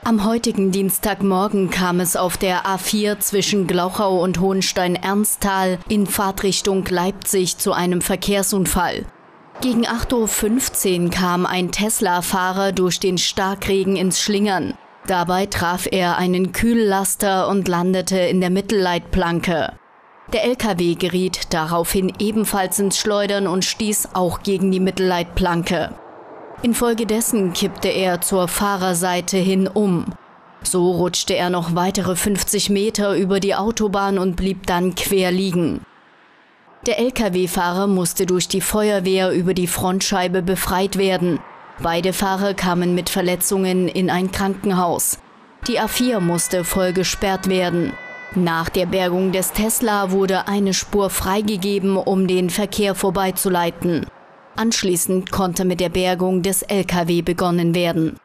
Am heutigen Dienstagmorgen kam es auf der A4 zwischen Glauchau und Hohenstein-Ernsthal in Fahrtrichtung Leipzig zu einem Verkehrsunfall. Gegen 8:15 Uhr kam ein Tesla-Fahrer durch den Starkregen ins Schlingern. Dabei traf er einen Kühllaster und landete in der Mittelleitplanke. Der LKW geriet daraufhin ebenfalls ins Schleudern und stieß auch gegen die Mittelleitplanke. Infolgedessen kippte er zur Fahrerseite hin um. So rutschte er noch weitere 50 Meter über die Autobahn und blieb dann quer liegen. Der Lkw-Fahrer musste durch die Feuerwehr über die Frontscheibe befreit werden. Beide Fahrer kamen mit Verletzungen in ein Krankenhaus. Die A4 musste voll gesperrt werden. Nach der Bergung des Tesla wurde eine Spur freigegeben, um den Verkehr vorbeizuleiten. Anschließend konnte mit der Bergung des Lkw begonnen werden.